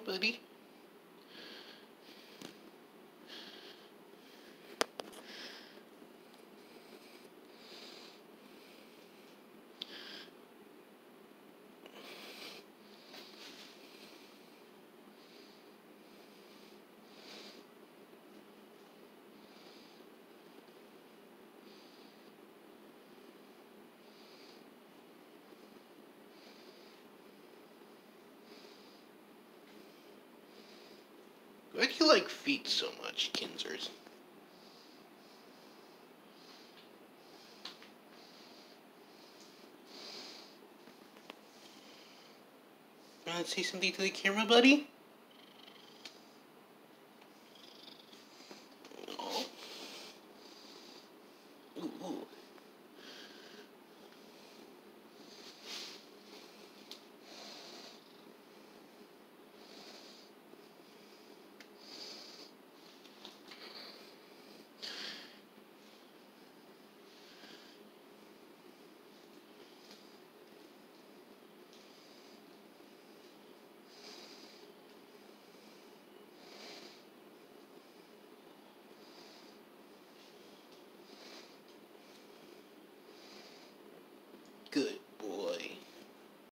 buddy. Why do you like feet so much, Kinzers? You want to say something to the camera, buddy?